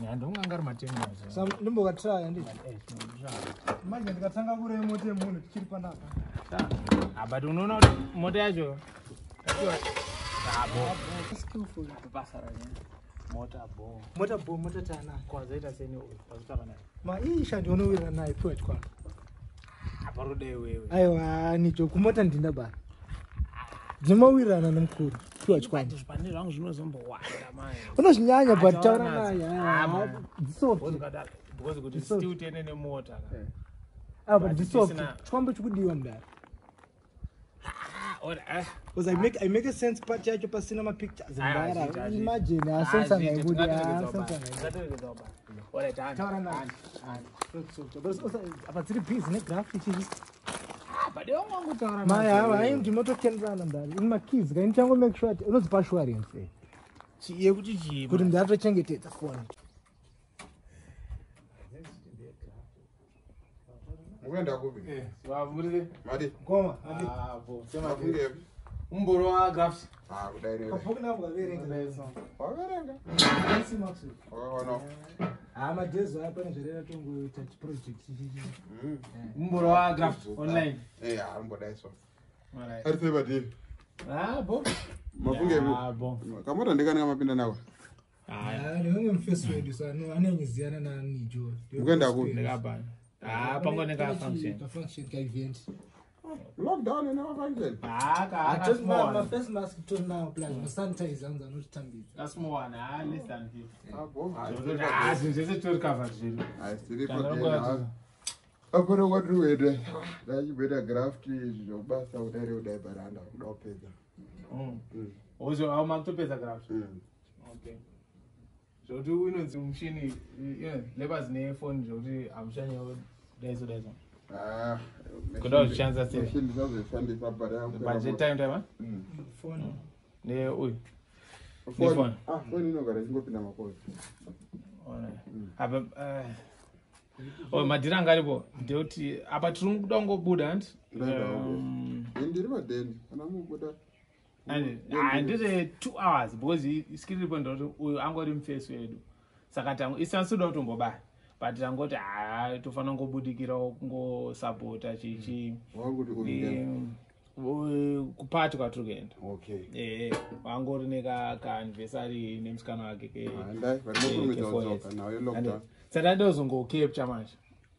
ndongangari matenga ndimbokatraya ndi manje ndikatanga kure moto yemunhu tichiri panapa but unoona kuti moto yacho skillful basa ranye mota tana kwazaita seni wazitaura naye maisha ndionowirana naye poet kwako aparudei wewe aiwa nicho kumota ndinda bana ndinomawirirana nemukuru piwa chikwanje zvipande zvangu zvinozombowanda mai unozvinyanya but taura naye because kuti still tene nemota but ndisoft chikwambo chikudiwa mudare because I make a sense part yacho pasina mapictures ndara imagine asensa ngaibudi taura naye apa dziri busy negraph ichivi maya ndinotokenderana ndari ini makids kaini chango make sure kuti unodzipa assurance yekuti chii kuti ndatochengetedza foni Uenda kupi? wavurire Madi. ngoma semafunge umboro wa graphs Kudaire. kapuki nabo kaverenga Wakarenga. asi maxi Wakaona. majezo apa nezverera tongoita chiproject chichi umboro wa graphs online Mbodaiso. alright Ari Madi. bo Mafunge bo kamota ndikani kamapinda nawo. nevamwe mufirst wedu so anonyeziyana nanijo Ukaenda kupi? ndikabana pango nekafunction kaevent Lockdown ina function. mafirst mask tonawo plus masanitize anza anotitambidza kasmo one less than 50. zvese tori covered zvino Asiri kwa. Akore wadruwede. Ndachibeta graft zvobasa udare udai baranda kudopedza. ozo au makutopedza graphs okay zvokuti unonzi mushini labors nefoni zvokuti hamushanyewo daiso kuda kuzvishandisa sei ndizazvishandisa budget time phone neuyu foni inogara ichingopinda makosi apa madhiri anga aripo ndekuti apa tiri kuda kungobuda handi ndiri madheni kana mubuda handiri 2 hours because iskiri ripo ndoti uyu angori mufesi wedu saka tangu isansuda kutombobaya but tangoti tofanira kungobudikirawo kungosapota chichi kupati kwatiri kuenda wangori nekaanniversary nemusikana wake saka ndozongocapture manje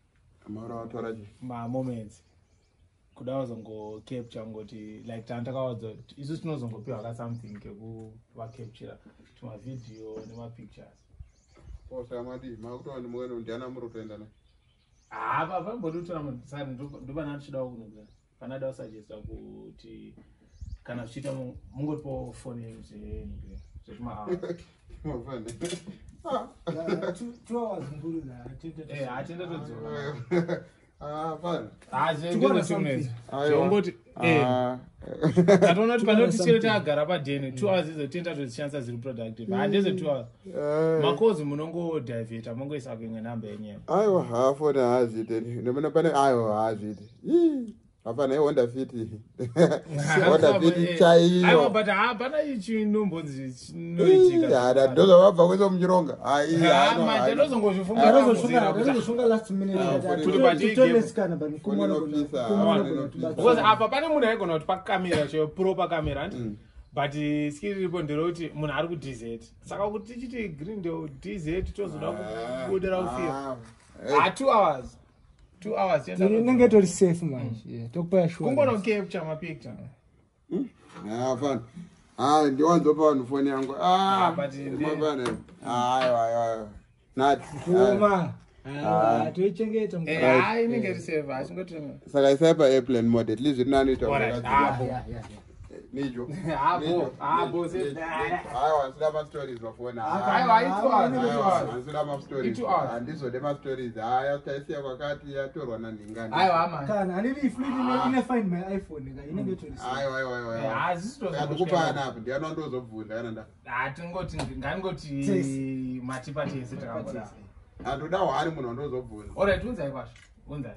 mamoments kuda kuzongocapture ngoti like tandakawadza isusu tinozongopiwa ka something kekuvacaptura tumavidhiyo nemapictures osamadi makutoni mweno ndiana murotoenda naye pambodutora munhu saka ndopana tichida kunuka pana da usagesta kuti kana zvichiita mungotipawo foni yenyu atenda todzoa ongoti tatoona kuti pane kuti tisere takagara padheni 2 hours idzo tienda tozishandisa zviri productive handeze 2 hours makozi munongodhivheta mongoisa kuimwe namba yenyema aiwa hafoni haazviti ndimona pane aiwa haazviti hapana ihonda fiti honda fiti chaiyo but hapana ichinombonzi chinoitika ndozvabva kweso muchironga ndozongozvifunga last because apa pane munhu aigona kuti pakamera chepro pakamera but skiri ripo nderekuti munhu ari kudz saka kuti tichiti green ndo dz tozoda kubudira ufira 2 hours 2 hours inenge tori safe manje tokupa sure kungono capture mapicture fine ndiwanzopa vanhu foni yangu mapane aiwa nati kuma toichengeta inenge iri safe achingotenga saka isai paairplane mode at least zviri nanoita nijo handisida mastories mafoni handisida mastories handizode mastories haya taisiya kwakati yatorwa nanhingani kana hanili ifluid ine find my iphone ka inenge tori andikupana apo ndiano ndozobvunda kana nda tingoti nganingoti matipa tese takambodaro handoda hwari munhu andozobvunda alright unzai kwasho unzai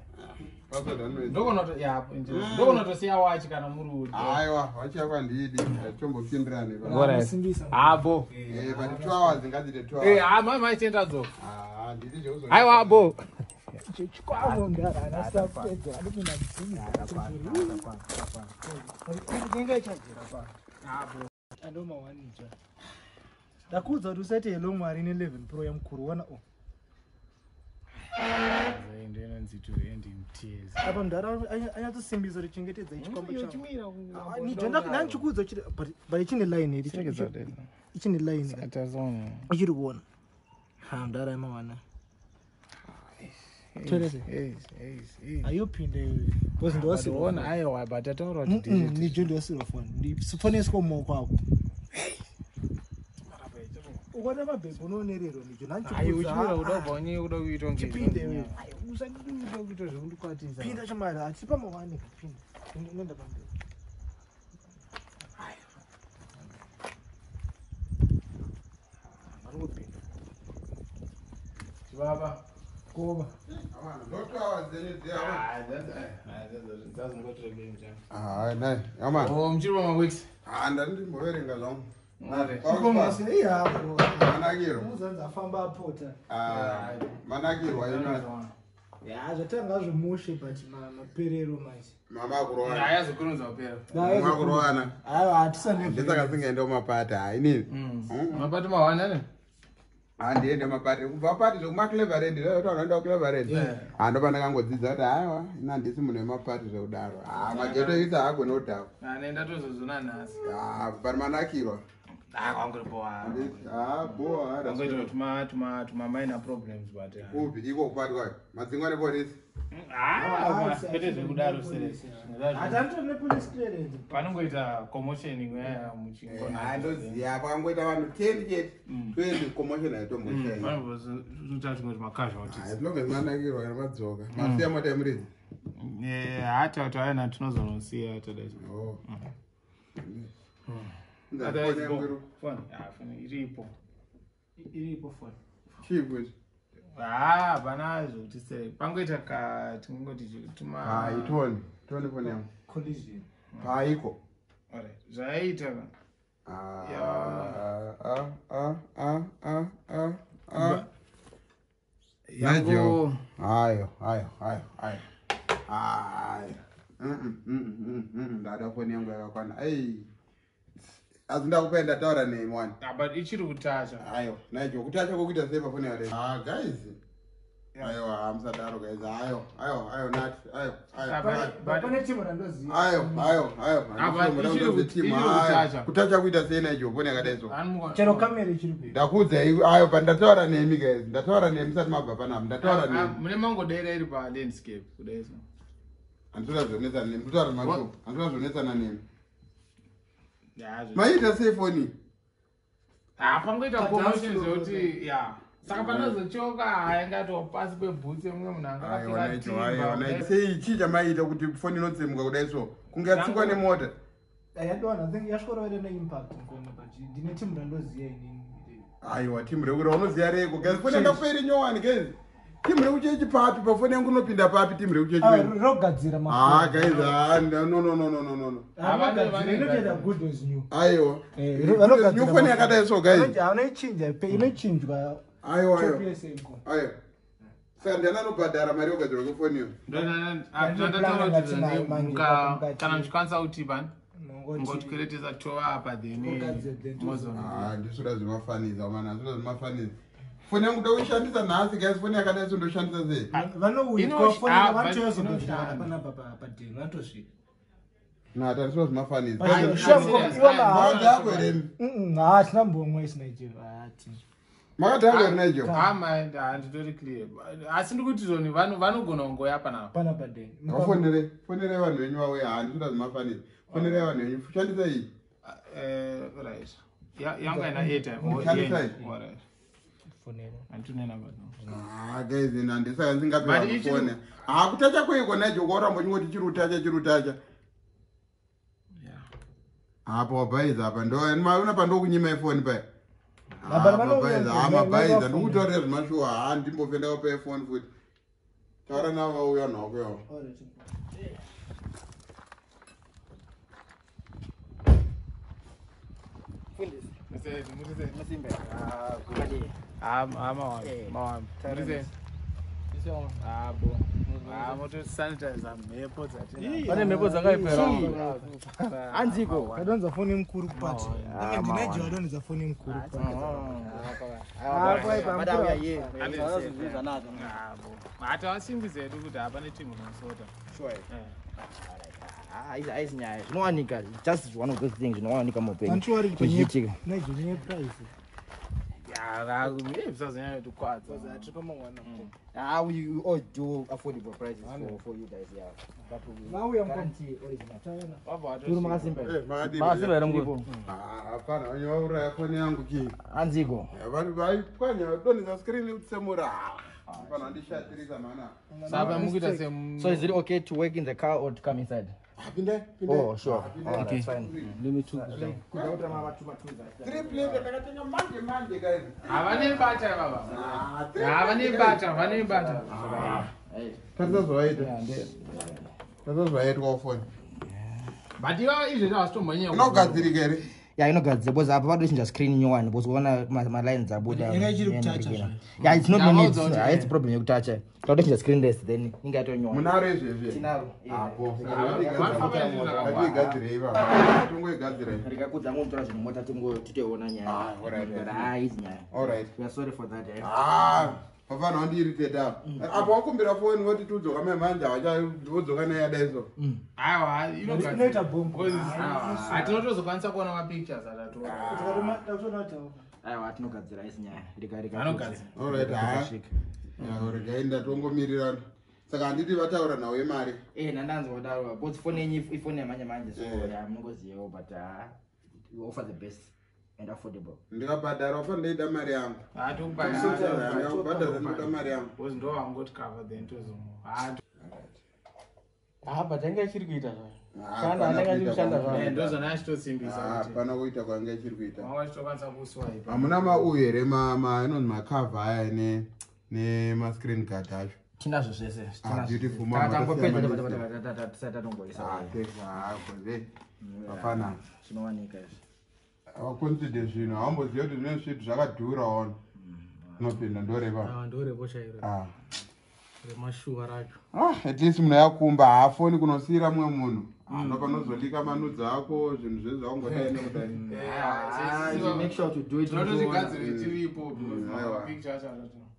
ndokonotosiya wachi kana muri aiwa wachi yako handidi tombopindirane abo but 2 hours ngadzite 2 hours maitendadzo Aiwa bo. Yechikwambo ndara anasapedza anopinda mdzimba. Ndinenge chajira pa. Abo. Andoma wanija. Ndakuudza kuti usati hello mwari ne 11 Pro yamukuru wana o. Ndena nzituendi mtezi. Apa ndara anyatosimbisa kuti chengetedza Yechikwambo chawo. Nijenda nanchikuudza kuti but ichine line iri. Ichine line. Atazona. Ichiri kuona. Ha ndara yamawana. Ayopinde because ndosirona aiwa but ataura kuti nijo ndosiro phone ndifoneswa moko ako ukona mabhego unonerero nijo nanchi ayi uchira kuda kubonye kuda kuita nge chipinde wewe usandi kuda kuita zvekundikwatisa pinda chamari atipa mawani kupinda nenda pamberi ayi marungopinda baba koba zvatanga zvomushe but maperero machiatisandisakasingaenda mumapati hainini mapati mawanane handiende mapati kubva pati zvekumaCleveland unoenda kuCleveland handova ndakangodzidza kuti haiwa ina handisi munhu wemapati zvekudaro mageto isi haagone kudhakwa nenda tozozona nhasi pari manakirwa tumaminor problems but upi iko kupati kwayo madzingo nepolisi kwete zvekudaro serese panongoita commotion imweya muchingondoziva pakangoita vanhu 10 chete 20 commotion aitomboita tumwe tumakasualties longe manakirwa nemadzoka masiya mota yemuridzi hata kuti aina tinozonosiya todai iripo foni chipi hapana zvokuti sei pangoita tingongoti itoni foni yangu collision paiko zvaita yangu hayo ndada foni yangu yakakwana asi ndakupenda taura nei mwana but ichiri kutacha ayo nacho kutacha kokuita sei pafoni yare guys aiwa hamsadaro guys ayo nati pane timu randoziva ayo kutacha kuita sei nacho foni yakadaiso chero kamera ichiri kuita ndakuudza ayo pandataura nemi guys ndataura nemi musati mabva panapa ndataura nemi mune mangodeira iri palandscape kudaiso handitoda zvonetsana nemi kutaura mashopu handitoda zvonetsana nemi maita sei foni pangoita commotion zvokuti saka panozochoka haingatiwa pasi pebhutsi yemumwe munhu angaaaiona sei chii chamaita kuti foni inotsemuka kudai so kunge yatsikwa nemota yasvikorovere neimpact ndine timu randoziva inini aiwa timu rekura unoziva reko gezi foni yandakuperi nyowani gezi timu rekuchechi papi pafoni yangu unopinda papi timu rekuchechi rogadzira guys aiwa new foni yakadai so guys inochinjwa aiwa saka ndiana anobhadhara mari yogadzirwa kwefoniyo kana muchikwanisa kuti bani ngotikeretesa tova apa then ndisuda zvimafanidza mana ndisuda zvimafanidza foni yangu ndoishandisa nhasi guys foni yakadai so ndoshandisa sei natandisuda zvimafanidza hatina mbomwe isinaiti makadhagwa rinajo handitori clear asi ndikuti zvoni vanogona kungoyapa nafonerei vanhu venyu vauya handisuda zvimafanidza fonerei vanhu venyu shandisa iyi right yangu aina airtime guys handisaka ndisingapefone kutacha kweiko najo kwaurambonyingoti chirutacha apa wabhaiza apa una pandokunyima ifoni paya mabhaiza ndikutaurira zvimashuwa ndimbofenda kupa ifoni futi taura navo vauya nhako yavo pane mhepo dzakaipera anziko kadonza foni mukuru kupati ndinaijo adonza foni mukuru hata wasimbise hedu kuti hapane timu masota aizinyaya zvinowanika just one of those things zvinowanika mupenyu we all do affordable prices for you guys. Yeah. Now we are guarantee original. Hapana, wanyaura foni yangu ki. Anziko. Vanhu vaipwanya doneza screen utsemura. Hapana ndishatirisa mana. Saba mukuita So is it okay to work in the car or to come inside? Pinde. Oh, sure. Okay. That's fine. Let me choose. Kudaota mama tuma. 3 plate takatenga manje guys. Havane bata baba. Havane bata. Tazozwaita. Tazozwaita kwa phone. But iwa izvi zvasitomhanya. Unogadzirika here? Yeah, inogadzirika because apa padochinja screen nyowani because kuona ma lines abuda. Yeah, it's not only it's problem yekutacha. Padochinja screen less then inga yatonyowa. Munaro izvezvi. Tinaro. Apo. Atigadzire iva. Tungoigadzire. Rikakudza ngomutora zvinhu mota titoona nyaya. All right. We are sorry for that. Pafana wandiirritated apo wakumbira foni woti tudzoka memanja wodzoka naye daiso aiwa inoita bombo hatinotozokwanisa kuona mapictures aiwa tinogadzira isinyaya regainda tongomirirana saka handiti vataura nawo yemari nandanzwa kudaro because foni yenyu ifoni yamanje so munongozivawo but we offer the best and affordable. Ndikabhadhara wafa ndeida mari yangu. Ndikabhadhara ndoda mari yangu. Because ndo wangoti cover the ntozo. But anga chiri kuita zvayo. Shanda anga chiri kushanda zvayo. Ndozo nachitosimbisa kuti. Hapana kuita kwanga chiri kuita. Mwa chitokwanisa kuswipe. Hamuna mauye here inonzi macover aya ne screen guard acho. Tinazvo zvese. Beautiful mama. Hapana. Zvinowanika izvi. Consider zvino hamboziva kuti zvine zvinhu zvakadhura ono unopinda ndoreva ndorevo chairo remashuwa racho at least munhu yakumba haafoni kunosiyira mumwe munhu ndopanozolika manudzi ako zvinhu zvezvaungodai nekudai make sure to do it tinototigadzire tiripo picture chacho